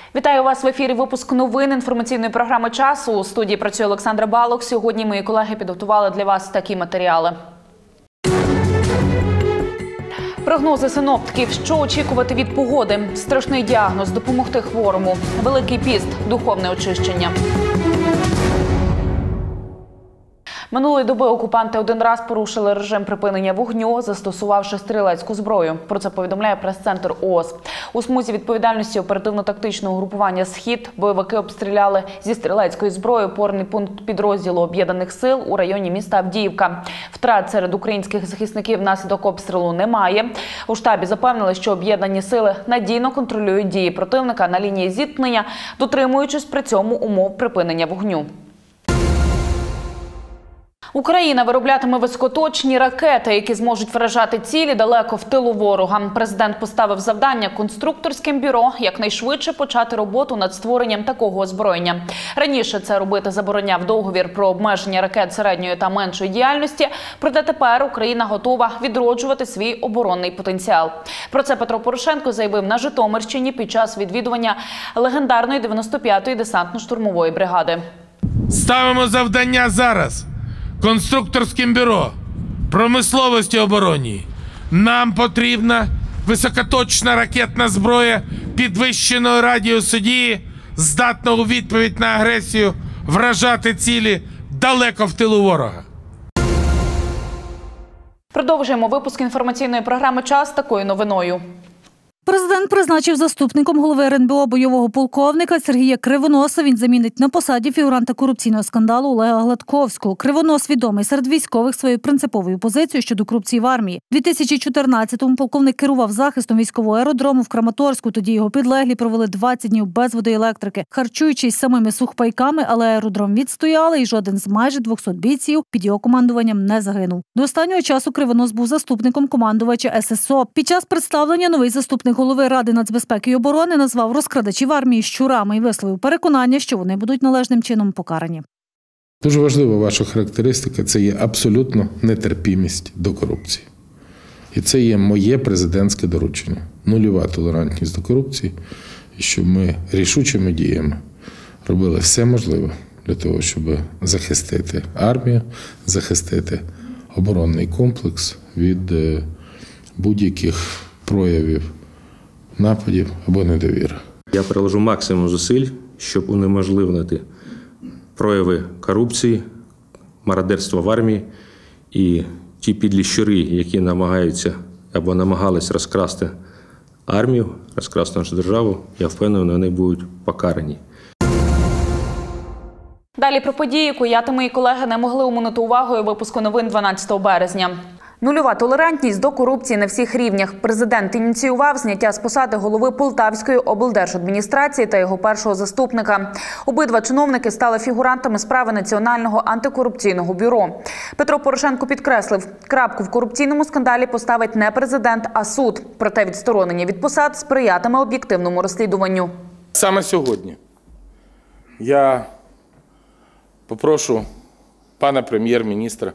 Вітаю вас в ефірі. Випуск новин інформаційної програми «Час». У студії працює Олександра Балок. Сьогодні мої колеги підготували для вас такі матеріали. Прогнози синоптиків. Що очікувати від погоди? Страшний діагноз. Допомогти хворому. Великий піст. Духовне очищення. Минулої доби окупанти один раз порушили режим припинення вогню, застосувавши стрілецьку зброю. Про це повідомляє прес-центр ООС. У смузі відповідальності оперативно-тактичного групування «Схід» бойовики обстріляли зі стрілецької зброї опорний пункт підрозділу Об'єднаних сил у районі міста Авдіївка. Втрат серед українських захисників внаслідок обстрілу немає. У штабі запевнили, що об'єднані сили надійно контролюють дії противника на лінії зіткнення, дотримуючись при цьому умов припинення вогню. Україна вироблятиме високоточні ракети, які зможуть вражати цілі далеко в тилу ворога. Президент поставив завдання конструкторським бюро якнайшвидше почати роботу над створенням такого озброєння. Раніше це робити забороняв договір про обмеження ракет середньої та меншої діяльності, проте тепер Україна готова відроджувати свій оборонний потенціал. Про це Петро Порошенко заявив на Житомирщині під час відвідування легендарної 95-ї десантно-штурмової бригади. Ставимо завдання зараз конструкторським бюро промисловості оборонній. Нам потрібна високоточна ракетна зброя підвищеного радіусу дії, здатна у відповідь на агресію вражати цілі далеко в тилу ворога. Продовжуємо випуск інформаційної програми «Час» такою новиною. Президент призначив заступником голови РНБО бойового полковника Сергія Кривоноса. Він замінить на посаді фігуранта корупційного скандалу Олега Гладковського. Кривонос відомий серед військових своєю принциповою позицією щодо корупції в армії. У 2014-му полковник керував захистом військового аеродрому в Краматорську. Тоді його підлеглі провели 20 днів без води і електрики, харчуючись самими сухпайками, але аеродром відстояли і жоден з майже 200 бійців під його командуванням не загинув. До останнього часу Кривонос був заступником командувача ССО. Під час представлення новий заступник голови Ради нацбезпеки і оборони назвав розкрадачів армії щурами і висловив переконання, що вони будуть належним чином покарані. Дуже важлива ваша характеристика – це є абсолютно нетерпімість до корупції. І це є моє президентське доручення. Нульова толерантність до корупції. І щоб ми рішучими діями робили все можливе для того, щоб захистити армію, захистити оборонний комплекс від будь-яких проявів нападів або недовіри. Я приложу максимум зусиль, щоб унеможливити прояви корупції, мародерства в армії і ті підлі щури, які намагаються або намагались розкрасти армію, розкрасти нашу державу, я впевнений, вони будуть покарані. Далі про події, яку я та мої колеги не могли оминути увагою випуску новин 12 березня. Нульова толерантність до корупції на всіх рівнях. Президент ініціював зняття з посади голови Полтавської облдержадміністрації та його першого заступника. Обидва чиновники стали фігурантами справи Національного антикорупційного бюро. Петро Порошенко підкреслив, крапку в корупційному скандалі поставить не президент, а суд. Проте відсторонення від посад сприятиме об'єктивному розслідуванню. Саме сьогодні я попрошу пана прем'єр-міністра,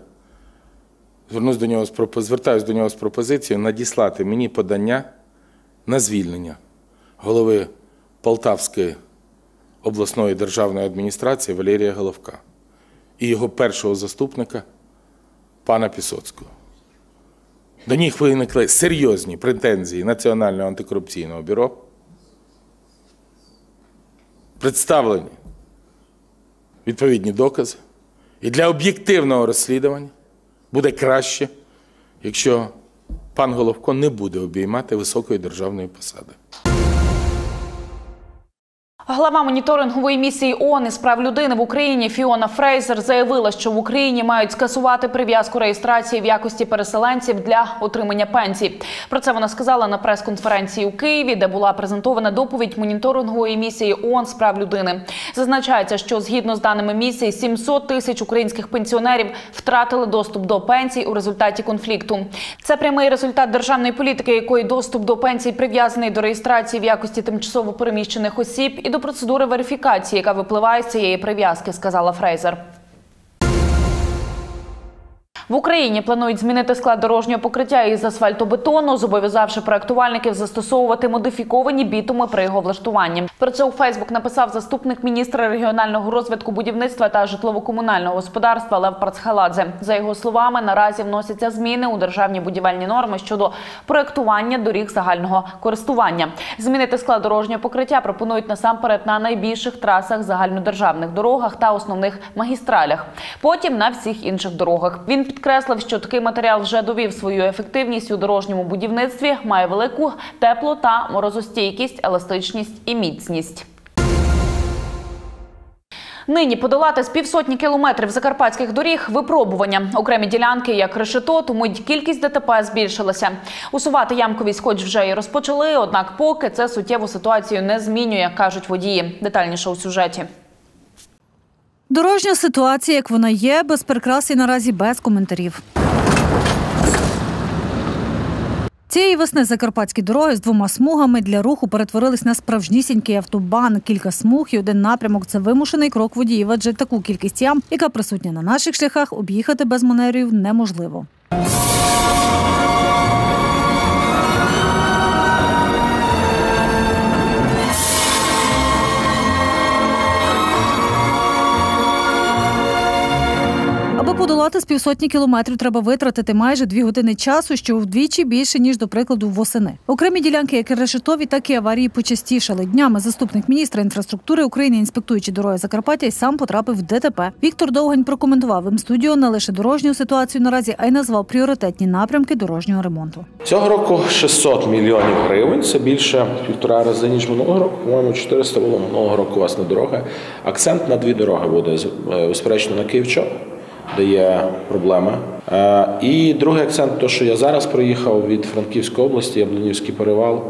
звертаюся до нього з пропозицією надіслати мені подання на звільнення голови Полтавської обласної державної адміністрації Валерія Головка і його першого заступника пана Пісоцького. До них виникли серйозні претензії Національного антикорупційного бюро, представлені відповідні докази, і для об'єктивного розслідування буде краще, якщо пан Головко не буде обіймати високої державної посади. Глава моніторингової місії ООН із прав людини в Україні Фіона Фрейзер заявила, що в Україні мають скасувати прив'язку реєстрації в якості переселенців для отримання пенсій. Про це вона сказала на прес-конференції у Києві, де була презентована доповідь моніторингової місії ООН з прав людини. Зазначається, що згідно з даними місії, 700 тисяч українських пенсіонерів втратили доступ до пенсій у результаті конфлікту. Це прямий результат державної політики, якої доступ до пенсій прив'язаний до реєстрації в якості тимчасово переміщених осіб і до процедури верифікації, яка випливає з цієї прив'язки, сказала Фрейзер. В Україні планують змінити склад дорожнього покриття із асфальтобетону, зобов'язавши проектувальників застосовувати модифіковані бітуми при його влаштуванні. Про це у Фейсбук написав заступник міністра регіонального розвитку, будівництва та житлово-комунального господарства Лев Парцхаладзе. За його словами, наразі вносяться зміни у державні будівельні норми щодо проектування доріг загального користування. Змінити склад дорожнього покриття пропонують насамперед на найбільших трасах, загальнодержавних дорогах та основних магістралях. Потім на всіх інших дорогах. Він підкреслив, що такий матеріал вже довів свою ефективність у дорожньому будівництві, має велику тепло- та морозостійкість, еластичність і міцність. Нині подолати з півсотні кілометрів закарпатських доріг – випробування. Окремі ділянки, як решето, тому й кількість ДТП збільшилася. Усувати ямковість хоч вже і розпочали, однак поки це суттєву ситуацію не змінює, кажуть водії. Детальніше у сюжеті. Дорожня ситуація, як вона є, без прикрас і наразі без коментарів. Цієї весни закарпатські дороги з 2 смугами для руху перетворились на справжнісінький автобан. Кілька смуг і один напрямок – це вимушений крок водіїв, адже таку кількість ям, яка присутня на наших шляхах, об'їхати без маневрів неможливо. Аби подолати з півсотні кілометрів, треба витратити майже 2 години часу, що вдвічі більше, ніж, до прикладу, восени. Окремі ділянки, як і решетові, так і аварії почастішали. Днями заступник міністра інфраструктури України, інспектуючи дороги Закарпаття, й сам потрапив в ДТП. Віктор Довгань прокоментував М-студіо не лише дорожню ситуацію наразі, а й назвав пріоритетні напрямки дорожнього ремонту. Цього року 600 мільйонів гривень, це більше 1,5 рази, ніж минулого року. По-моєму, 400 було минулого року, власне, дороги. Акцент на 2 дороги буде, безперечно, на Київ-Чоп, де є проблеми. І другий акцент, то, що я зараз проїхав від Франківської області, Яблунівський перевал,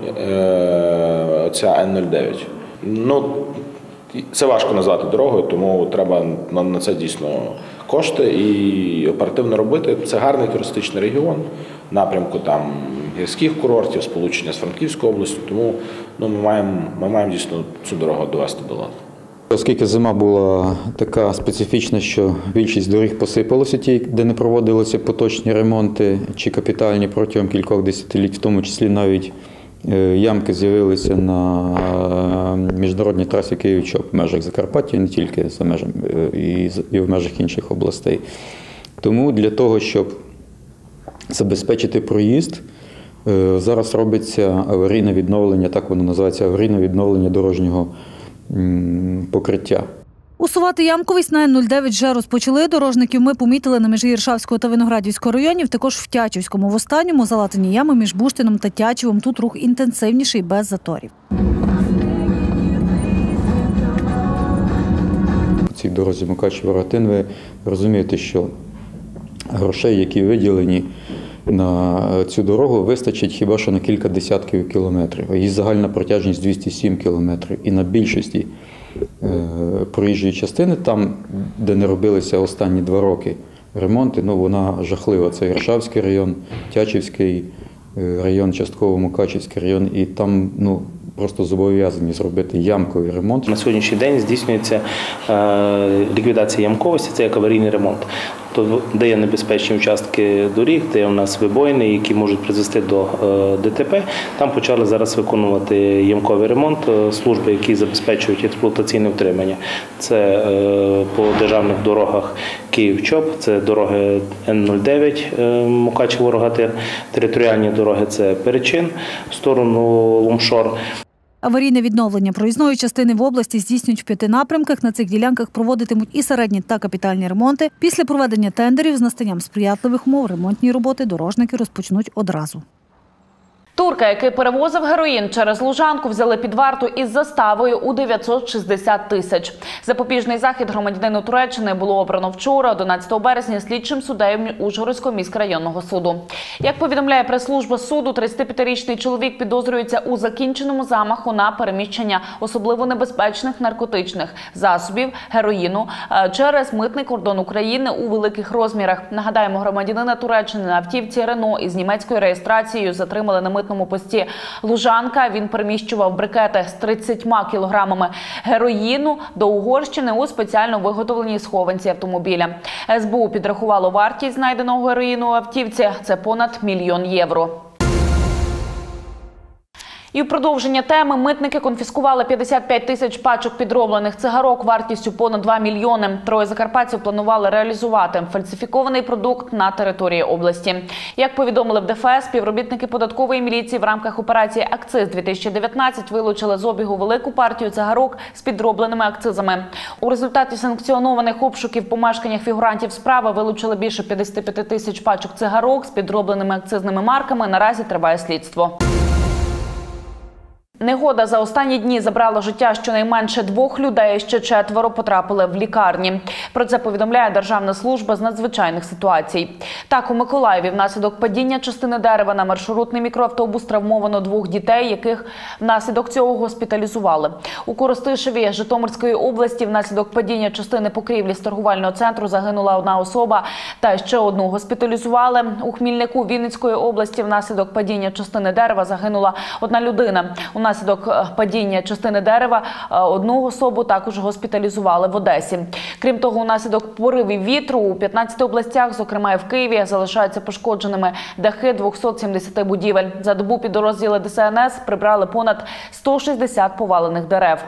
оця Н-09. Ну, це важко назвати дорогою, тому треба на це дійсно кошти і оперативно робити. Це гарний туристичний регіон, напрямку там гірських курортів, сполучення з Франківською областю, тому ми маємо дійсно цю дорогу довести до ладу. Оскільки зима була така специфічна, що більшість доріг посипалося, ті, де не проводилися поточні ремонти чи капітальні протягом кількох десятиліть, в тому числі навіть ямки з'явилися на міжнародній трасі Київ-Чоп в межах Закарпаття, не тільки за межами, і в межах інших областей. Тому для того, щоб забезпечити проїзд, зараз робиться аварійне відновлення, так воно називається, аварійне відновлення дорожнього покриття. Усувати ямковість на Н-09 вже розпочали. Дорожників ми помітили на межі Іршавського та Виноградівського районів, також в Тячівському. В останньому залатані ями між Буштином та Тячівом. Тут рух інтенсивніший, без заторів. У цій дорозі Мукачево-Рогатин ви розумієте, що грошей, які виділені на цю дорогу, вистачить хіба що на кілька десятків кілометрів. Її загальна протяжність 207 кілометрів. І на більшості проїжджої частини, там, де не робилися останні 2 роки ремонти, вона жахлива. Це Іршавський район, Тячівський район, частково Мукачівський район. І там просто зобов'язані зробити ямковий ремонт. На сьогоднішній день здійснюється ліквідація ямковості, це як аварійний ремонт. Тобто, де є небезпечні участки доріг, де у нас вибоїни, які можуть призвести до ДТП, там почали зараз виконувати ямковий ремонт служби, які забезпечують експлуатаційне утримання. Це по державних дорогах Київ-Чоп, це дороги Н-09 Мукачево-Рогатин, територіальні дороги – це Перечин в сторону Лумшор. Аварійне відновлення проїзної частини в області здійснюють в 5 напрямках. На цих ділянках проводитимуть і середні та капітальні ремонти. Після проведення тендерів з настанням сприятливих умов ремонтні роботи дорожники розпочнуть одразу. Турка, який перевозив героїн через Лужанку, взяли під варту із заставою у 960 тисяч. Запобіжний захід громадянину Туреччини було обрано вчора, 11 березня, слідчим суддею Ужгородського міськрайонного суду. Як повідомляє прес-служба суду, 35-річний чоловік підозрюється у закінченому замаху на переміщення особливо небезпечних наркотичних засобів, героїну, через митний кордон України у великих розмірах. Нагадаємо, громадянина Туреччини на автівці Рено із німецькою реєстрацією затримали на митному транзитному пості Лужанка. Він переміщував брикети з 30 кілограмами героїну до Угорщини у спеціально виготовленій схованці автомобіля. СБУ підрахувало вартість знайденого героїну у автівці – це понад 1 мільйон євро. І в продовження теми митники конфіскували 55 тисяч пачок підроблених цигарок вартістю понад 2 мільйони. Троє закарпатців планували реалізувати фальсифікований продукт на території області. Як повідомили в ДФС, співробітники податкової міліції в рамках операції «Акциз-2019» вилучили з обігу велику партію цигарок з підробленими акцизами. У результаті санкціонованих обшуків в помешканнях фігурантів справи вилучили більше 55 тисяч пачок цигарок з підробленими акцизними марками. Наразі триває слідство. Негода за останні дні забрала життя щонайменше 2 людей, ще 4 потрапили в лікарні. Про це повідомляє Державна служба з надзвичайних ситуацій. Так, у Миколаєві внаслідок падіння частини дерева на маршрутний мікроавтобус травмовано 2 дітей, яких внаслідок цього госпіталізували. У Коростишеві Житомирської області внаслідок падіння частини покрівлі з торгувального центру загинула 1 особа та ще 1 госпіталізували. У Хмільнику Вінницької області внаслідок падіння частини дерева загинула 1 людина. Внаслідок падіння частини дерева 1 особу також госпіталізували в Одесі. Крім того, внаслідок поривів вітру у 15 областях, зокрема і в Києві, залишаються пошкодженими дахи 270 будівель. За добу підрозділи ДСНС прибрали понад 160 повалених дерев.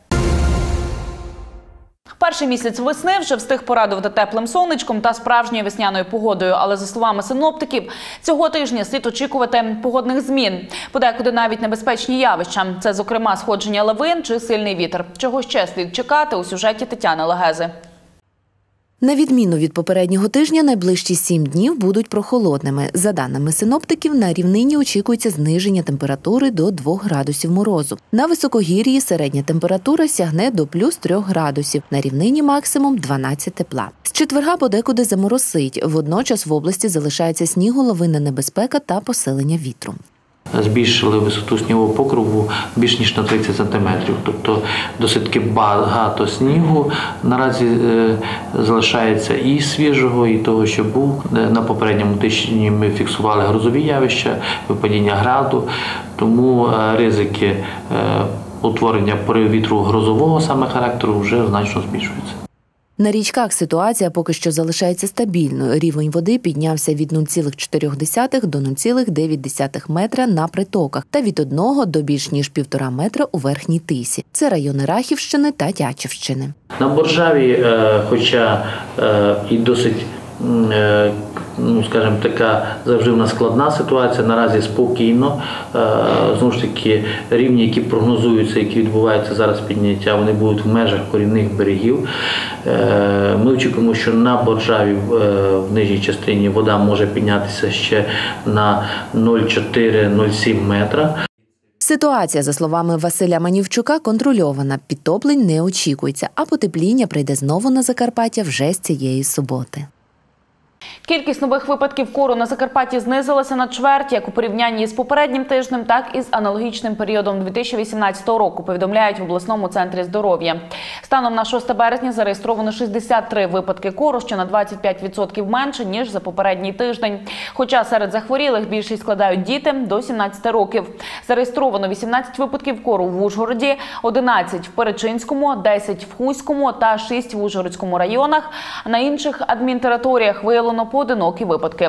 Перший місяць весни вже встиг порадувати теплим сонечком та справжньою весняною погодою. Але, за словами синоптиків, цього тижня слід очікувати погодних змін. Подекуди навіть небезпечні явища. Це, зокрема, сходження лавин чи сильний вітер. Чого ще слід чекати у сюжеті Тетяни Легези. На відміну від попереднього тижня, найближчі 7 днів будуть прохолодними. За даними синоптиків, на рівнині очікується зниження температури до 2 градусів морозу. На високогір'ї середня температура сягне до плюс 3 градусів, на рівнині максимум 12 тепла. З четверга подекуди заморосить, водночас в області залишається сніголовинна небезпека та посилення вітру. Збільшили висоту снігового покриву більш ніж на 30 см. Тобто досить таки багато снігу наразі залишається і свіжого, і того, що був. На попередньому тижні ми фіксували грозові явища, випадіння граду, тому ризики утворення поривів вітру грозового саме характеру вже значно збільшуються. На річках ситуація поки що залишається стабільною. Рівень води піднявся від 0,4 до 0,9 метра на притоках та від 1 до більш ніж 1,5 метра у Верхній Тисі. Це райони Рахівщини та Тячівщини. На Боржаві, хоча і досить, скажімо, така завжди в нас складна ситуація, наразі спокійно. Знову ж таки, рівні, які прогнозуються, які відбуваються зараз підняття, вони будуть в межах корінних берегів. Ми очікуємо, що на Боржаві в нижній частині вода може піднятися ще на 0,4-0,7 метра. Ситуація, за словами Василя Манівчука, контрольована. Підтоплень не очікується, а потепління прийде знову на Закарпаття вже з цієї суботи. Кількість нових випадків кору на Закарпатті знизилася на чверть, як у порівнянні з попереднім тижнем, так і з аналогічним періодом 2018 року, повідомляють в обласному центрі здоров'я. Станом на 6 березня зареєстровано 63 випадки кору, що на 25% менше, ніж за попередній тиждень. Хоча серед захворілих більшість складають діти до 17 років. Зареєстровано 18 випадків кору в Ужгороді, 11 в Перечинському, 10 в Хуському та 6 в Ужгородському районах. На інших адмінтериторіях виявлено поодинокі випадки.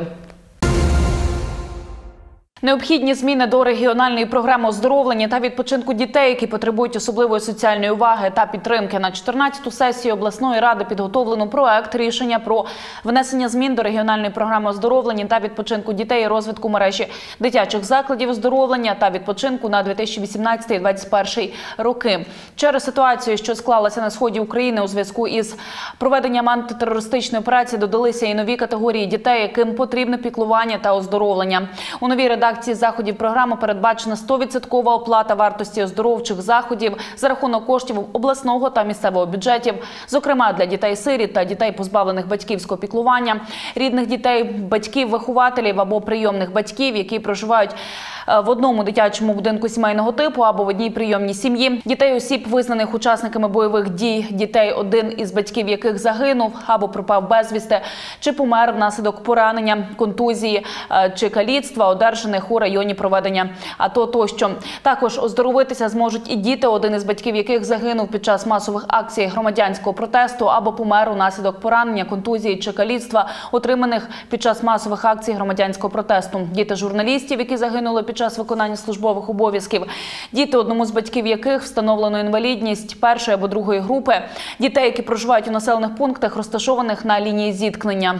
Необхідні зміни до регіональної програми оздоровлення та відпочинку дітей, які потребують особливої соціальної уваги та підтримки. На 14-ту сесію обласної ради підготовлено проект рішення про внесення змін до регіональної програми оздоровлення та відпочинку дітей і розвитку мережі дитячих закладів оздоровлення та відпочинку на 2018-2021 роки. Через ситуацію, що склалася на сході України у зв'язку із проведенням антитерористичної операції, додалися і нові категорії дітей, яким потрібне піклування та оздоровлення. У новій редакції заходів програми передбачена 100% оплата вартості оздоровчих заходів за рахунок коштів обласного та місцевого бюджетів, зокрема для дітей-сиріт та дітей, позбавлених батьківського піклування, рідних дітей, батьків-вихователів або прийомних батьків, які проживають в одному дитячому будинку сімейного типу або в одній прийомній сім'ї, дітей осіб, визнаних учасниками бойових дій, дітей, один із батьків яких загинув або пропав безвісти, чи помер внаслідок поранення, контузії чи каліцтва, одержаних у районі проведення АТО тощо. Також оздоровитися зможуть і діти, один із батьків яких загинув під час масових акцій громадянського протесту або помер унаслідок поранення, контузії чи каліцтва, отриманих під час масових акцій громадянського протесту. Діти журналістів, які загинули під час виконання службових обов'язків. Діти, одному з батьків яких встановлено інвалідність першої або другої групи. Дітей, які проживають у населених пунктах, розташованих на лінії зіткнення.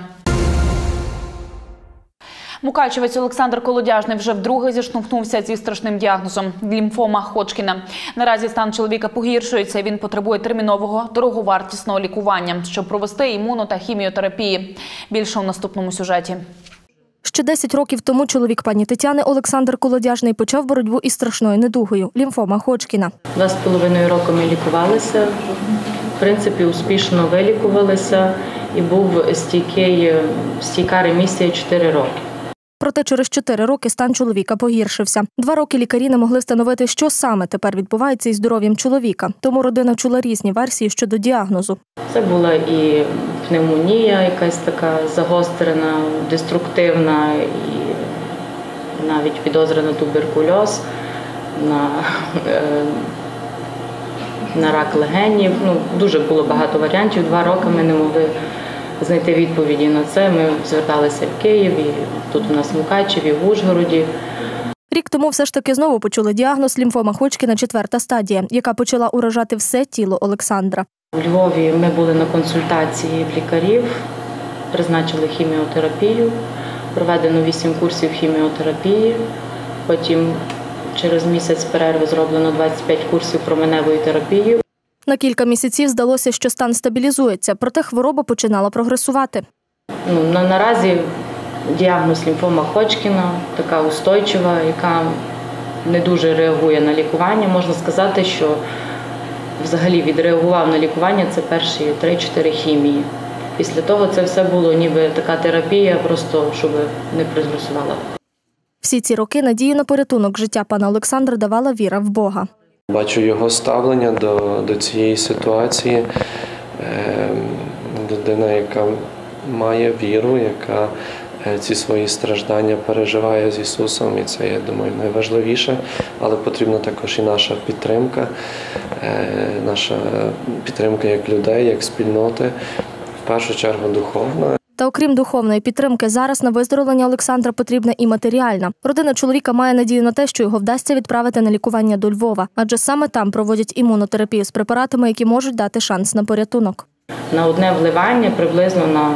Мукачевець Олександр Колодяжний вже вдруге зіштовхнувся зі страшним діагнозом – лімфома Ходжкіна. Наразі стан чоловіка погіршується, він потребує термінового, дороговартісного лікування, щоб провести імуно- та хіміотерапії. Більше у наступному сюжеті. Ще 10 років тому чоловік пані Тетяни Олександр Колодяжний почав боротьбу із страшною недугою – лімфома Ходжкіна. 2,5 роки ми лікувалися, в принципі, успішно вилікувалися і був стійка ремісія 4 роки. Проте через 4 роки стан чоловіка погіршився. 2 роки лікарі не могли встановити, що саме тепер відбувається із здоров'ям чоловіка. Тому родина чула різні версії щодо діагнозу. Це була і пневмонія, якась така загострена, деструктивна, і навіть підозра на туберкульоз, на рак легенів. Дуже було багато варіантів. 2 роки ми не могли знайти відповіді на це. Ми зверталися в Київ, і тут у нас в Мукачеві, в Ужгороді. Рік тому все ж таки знову почули діагноз лімфома Ходжкіна 4-та стадія, яка почала уражати все тіло Олександра. У Львові ми були на консультації в лікарів, призначили хіміотерапію, проведено 8 курсів хіміотерапії, потім через місяць перерви зроблено 25 курсів променевої терапії. На кілька місяців здалося, що стан стабілізується, проте хвороба починала прогресувати. Наразі діагноз лімфома Ходжкіна, така устойчива, яка не дуже реагує на лікування. Можна сказати, що взагалі відреагував на лікування це перші 3-4 хімії. Після того це все було ніби така терапія, просто щоб не прогресувала. Всі ці роки надію на порятунок життя пана Олександра давала віра в Бога. Бачу його ставлення до цієї ситуації. Людина, яка має віру, яка ці свої страждання переживає з Ісусом, і це, я думаю, найважливіше. Але потрібна також і наша підтримка як людей, як спільноти, в першу чергу духовна. Та окрім духовної підтримки, зараз на виздоровлення Олександра потрібна і матеріальна. Родина чоловіка має надію на те, що його вдасться відправити на лікування до Львова, адже саме там проводять імунотерапію з препаратами, які можуть дати шанс на порятунок. На одне вливання приблизно на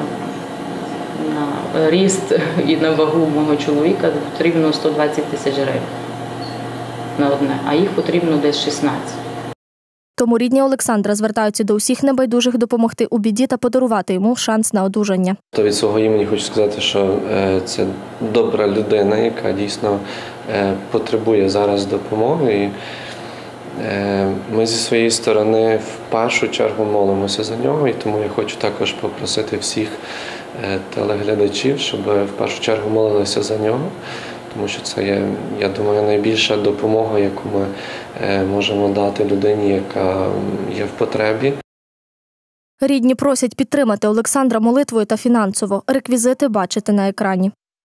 ріст і на вагу мого чоловіка потрібно 120 тисяч гривень на одне, а їх потрібно десь 16. Тому рідні Олександра звертаються до усіх небайдужих допомогти у біді та подарувати йому шанс на одужання. Від свого імені хочу сказати, що це добра людина, яка дійсно потребує зараз допомоги. І ми зі своєї сторони в першу чергу молимося за нього, і тому я хочу також попросити всіх телеглядачів, щоб в першу чергу молилися за нього. Тому що це є, я думаю, найбільша допомога, яку ми можемо дати людині, яка є в потребі. Рідні просять підтримати Олександра молитвою та фінансово. Реквізити бачите на екрані.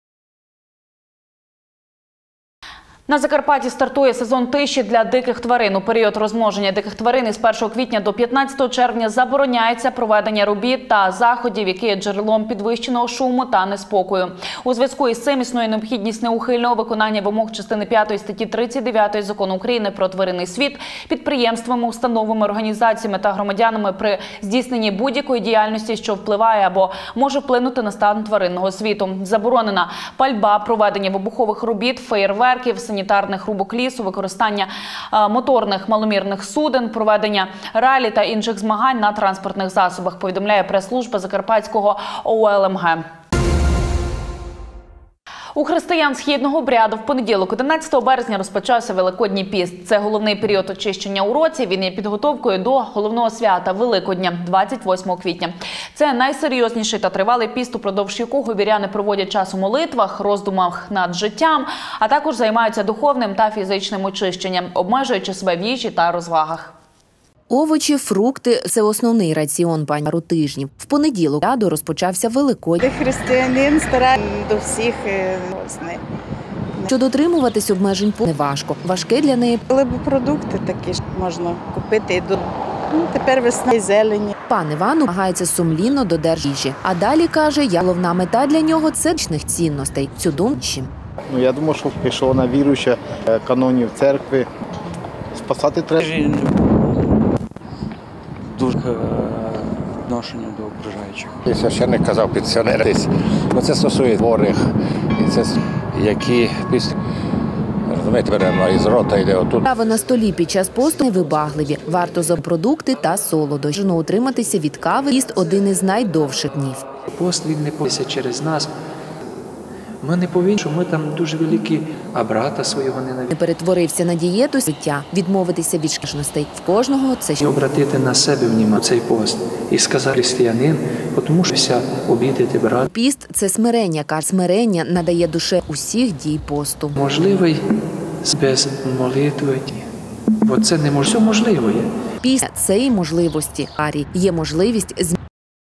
На Закарпатті стартує сезон тиші для диких тварин. У період розмноження диких тварин із 1 квітня до 15 червня забороняється проведення робіт та заходів, які є джерелом підвищеного шуму та неспокою. У зв'язку із цим існує необхідність неухильного виконання вимог частини 5 статті 39 Закону України про тваринний світ підприємствами, установами, організаціями та громадянами при здійсненні будь-якої діяльності, що впливає або може вплинути на стан тваринного світу. Заборонена пальба, проведення вибухових робіт, феєрверків, санітарних рубок лісу, використання моторних маломірних суден, проведення ралі та інших змагань на транспортних засобах, повідомляє прес-служба Закарпатського ОЛМГ. У християн східного обряду в понеділок, 11 березня, розпочався Великодній піст. Це головний період очищення у році. Він є підготовкою до головного свята Великодня, 28 квітня. Це найсерйозніший та тривалий піст, упродовж якого віряни проводять час у молитвах, роздумах над життям, а також займаються духовним та фізичним очищенням, обмежуючи себе в їжі та розвагах. Овочі, фрукти – це основний раціон пару тижнів. В понеділок розпочався Великодень. Християнин старається до всіх знає. Що дотримуватись обмежень неважко. Важке для неї. Але б продукти такі ж можна купити. Тепер весна і зелені. Пан Іван намагається сумлінно додержати їжі. А далі каже, головна мета для нього – це вічних цінностей. Цю думку. Я думаю, що якщо вона віруюча, канонів церкви, спасати треба. Дуже відношення до окружаючих. Священник казав пенсіонери. Це стосується хворих, які після, розумієте, беремо із рота йде отут. Страви на столі під час посту невибагливі. Варто за продукти та солодощі. Бажано утриматися від кави. Піст – один із найдовших днів. Пост він не повинен через нас. Ми не повинні, що ми там дуже великі, а брата свого ненавидимо. Не перетворився на дієту життя, відмовитися від шкідливостей. В кожного це І обратити на себе внимання цей пост. І сказати християнин, тому що вся обідати брат. Піст – це смирення. Смирення надає душе усіх дій посту. Можливий без молитви. Бо це не може. Все можливо є. Піст – це і можливості. Є можливість змінити.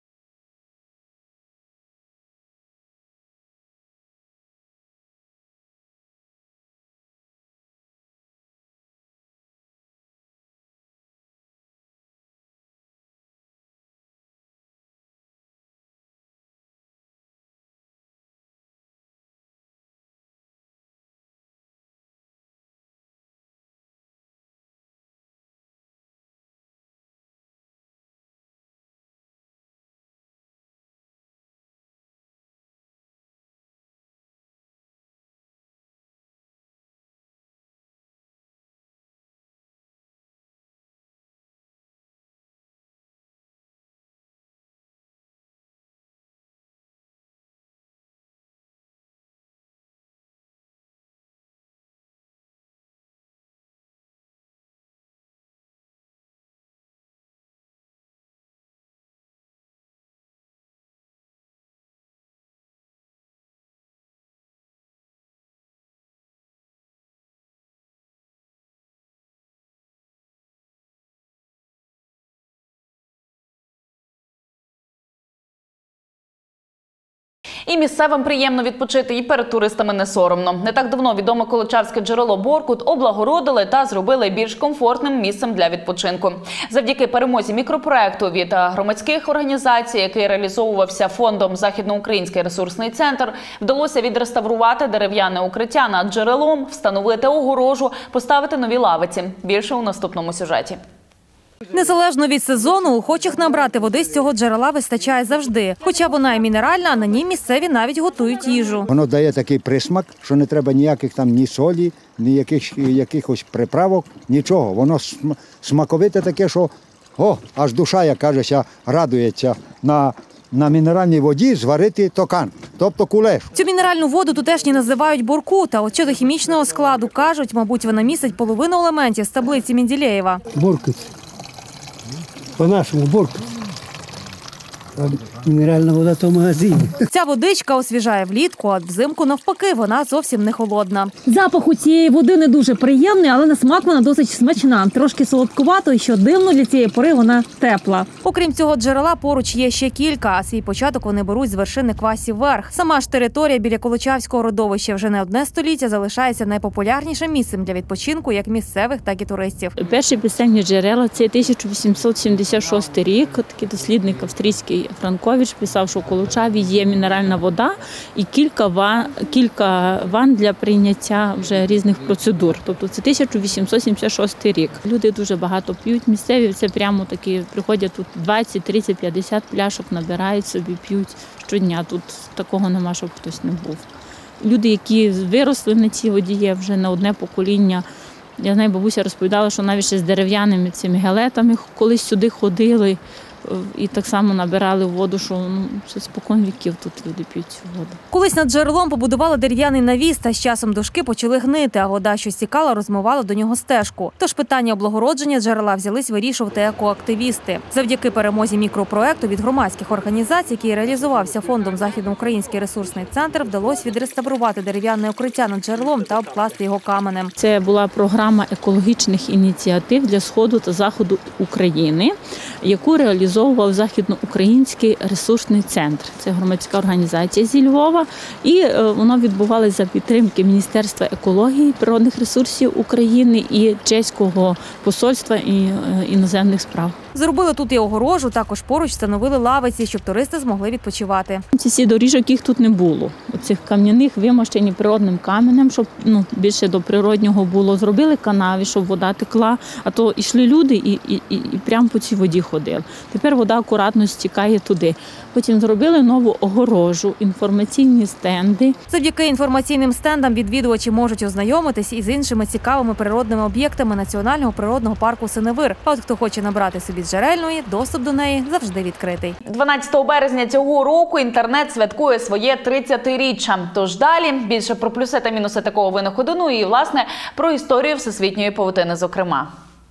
І місцевим приємно відпочити, і перед туристами не соромно. Не так давно відоме колочавське джерело Боркут облагородили та зробили більш комфортним місцем для відпочинку. Завдяки перемозі мікропроекту від громадських організацій, який реалізовувався фондом «Західноукраїнський ресурсний центр», вдалося відреставрувати дерев'яне укриття над джерелом, встановити огорожу, поставити нові лавиці. Більше у наступному сюжеті. Незалежно від сезону, охочих набрати води з цього джерела вистачає завжди. Хоча вона і мінеральна, а на ній місцеві навіть готують їжу. Воно дає такий присмак, що не треба ніяких там ні солі, ні якихось приправок, нічого. Воно смаковите таке, що аж душа, як кажеться, радується на мінеральній воді зварити токан, тобто кулеш. Цю мінеральну воду тутешні називають Боркут, а от щодо хімічного складу кажуть, мабуть, вона містить половину елементів з таблиці Менделєєва. Боркут. По-нашому Боркут. Мінеральна вода – то в магазині. Ця водичка освіжає влітку, а взимку навпаки, вона зовсім не холодна. Запах у цієї води не дуже приємний, але на смак вона досить смачна. Трошки солодкувато, і що дивно, для цієї пори вона тепла. Окрім цього джерела, поруч є ще кілька, а свій початок вони беруть з вершини Квасів Верх. Сама ж територія біля Колочавського родовища вже не одне століття залишається найпопулярнішим місцем для відпочинку як місцевих, так і туристів. Перші підземні джерела – це 1876 рік. Такий дослідник австрійський Франкович писав, що в Колочаві є мінеральна вода і кілька ванн для прийняття вже різних процедур. Тобто це 1876 рік. Люди дуже багато п'ють. Місцеві це прямо такі, приходять тут 20, 30, 50 пляшок, набирають собі, п'ють щодня. Тут такого нема, щоб хтось не був. Люди, які виросли на цій воді, є вже на одне покоління. Я знаю, бабуся розповідала, що навіть ще з дерев'яними цими галетами колись сюди ходили, і так само набирали воду, що це спокон віків тут люди п'ють цю воду. Колись над джерелом побудували дерев'яний навіс, та з часом дошки почали гнити, а вода, що стікала, розмивала до нього стежку. Тож питання облагородження джерела взялись вирішувати екоактивісти. Завдяки перемозі мікропроекту від громадських організацій, який реалізувався фондом «Західноукраїнський ресурсний центр», вдалося відреставрувати дерев'яне укриття над джерелом та обкласти його каменем. Це була програма екологічних ініціатив для Сходу та Заходу України, яку реалізовував Західноукраїнський ресурсний центр. Це громадська організація зі Львова. І воно відбувалося за підтримки Міністерства екології, природних ресурсів України і чеського посольства і іноземних справ. Зробили тут і огорожу, також поруч встановили лавиці, щоб туристи змогли відпочивати. Ці всі доріжок, їх тут не було. Оцих кам'яних вимощені природним каменем, щоб більше до природнього було. Зробили канави, щоб вода текла, а то йшли люди і прямо по цій воді ходили. Тепер вода акуратно стікає туди. Потім зробили нову огорожу, інформаційні стенди. Завдяки інформаційним стендам відвідувачі можуть ознайомитись із іншими цікавими природними об'єктами Національного природного парку Синевир. А от хто хоче набрати собі джерельної, доступ до неї завжди відкритий. 12 березня цього року інтернет святкує своє 30-річчя. Тож далі більше про плюси та мінуси такого винаходу, ну і, власне, про історію всесвітньої павутини, зокрема.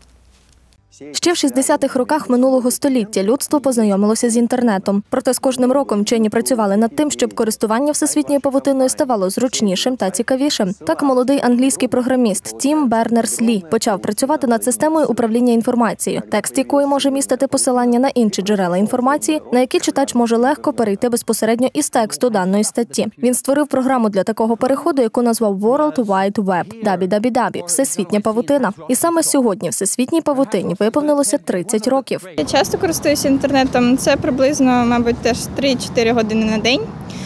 Ще в 60-х роках минулого століття людство познайомилося з інтернетом. Проте з кожним роком вчені працювали над тим, щоб користування всесвітньою павутиною ставало зручнішим та цікавішим. Так молодий англійський програміст Тім Бернерс-Лі почав працювати над системою управління інформацією, текст якої може містити посилання на інші джерела інформації, на які читач може легко перейти безпосередньо із тексту даної статті. Він створив програму для такого переходу, яку назвав World Wide Web – WWW – Всесвітня павутина. І саме сьогодні всесвітній павутині виповнилося 30 років. Я часто користуюся інтернетом. Це приблизно, мабуть, теж 3-4 години на день.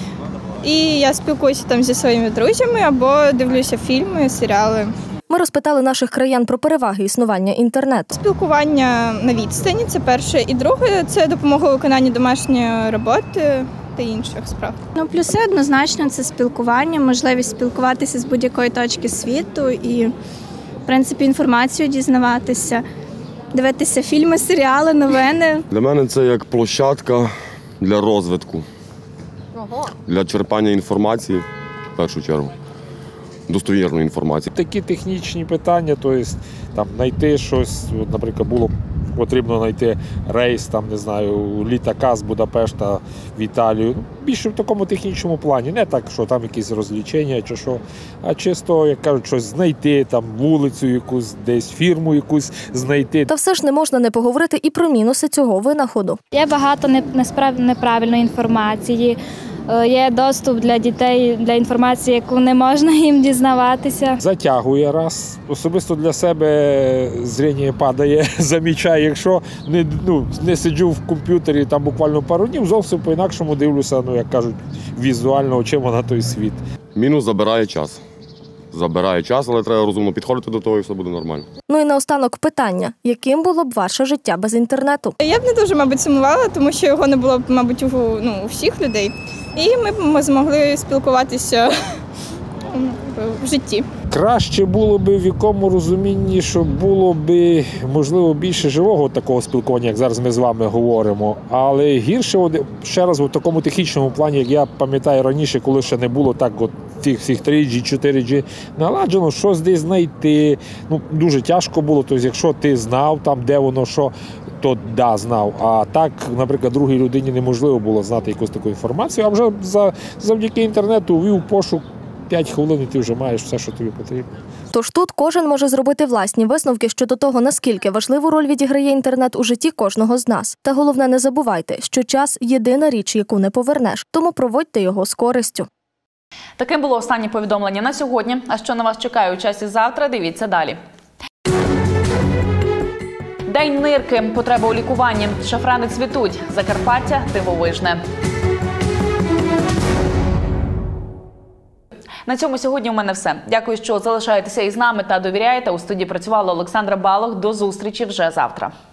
І я спілкуюся там зі своїми друзями або дивлюся фільми, серіали. Ми розпитали наших краян про переваги існування інтернету. Спілкування на відстані – це перше. І друге – це допомога у виконанні домашньої роботи та інших справ. Плюси однозначно – це спілкування, можливість спілкуватися з будь-якої точки світу і, в принципі, інформацію дізнаватися. Дивитися фільми, серіали, новини. Для мене це як площадка для розвитку, для черпання інформації, в першу чергу, достовірної інформації. Такі технічні питання, тобто там знайти щось, от, наприклад, було потрібно знайти рейс, там, не знаю, літака з Будапешта в Італію. Більше в такому технічному плані. Не так, що там якісь розлічення чи що, а чисто, як кажуть, щось знайти, там вулицю якусь, десь фірму якусь знайти. Та все ж не можна не поговорити і про мінуси цього винаходу. Є багато неправильної інформації. Є доступ для дітей, для інформації, яку не можна їм дізнаватися. Затягує раз. Особисто для себе зріння падає, замічаю. Якщо не сиджу в комп'ютері там буквально пару днів, зовсім по-інакшому дивлюся, як кажуть, візуально очима на той світ. Мінус забирає час. Забирає час, але треба розумно підходити до того і все буде нормально. Ну і наостанок питання. Яким було б ваше життя без інтернету? Я б не дуже, мабуть, сумувала, тому що його не було б, мабуть, у всіх людей. І ми б змогли спілкуватися в житті. Краще було б в якому розумінні, що було б, можливо, більше живого такого спілкування, як зараз ми з вами говоримо. Але гірше, ще раз, в такому технічному плані, як я пам'ятаю раніше, коли ще не було так тих всіх 3G, 4G наладжено, щось десь знайти. Дуже тяжко було, тобто, якщо ти знав там, де воно, що, то да, знав. А так, наприклад, другій людині неможливо було знати якусь таку інформацію, а вже завдяки інтернету ввів пошук, 5 хвилин і ти вже маєш все, що тобі потрібно. Тож тут кожен може зробити власні висновки щодо того, наскільки важливу роль відіграє інтернет у житті кожного з нас. Та головне, не забувайте, що час – єдина річ, яку не повернеш, тому проводьте його з користю. Таким було останнє повідомлення на сьогодні. А що на вас чекає у часі завтра, дивіться далі. День нирки. Потреба у лікуванні. Шафрани цвітуть. Закарпаття дивовижне. На цьому сьогодні у мене все. Дякую, що залишаєтеся із нами та довіряєте. У студії працювала Олександра Балох. До зустрічі вже завтра.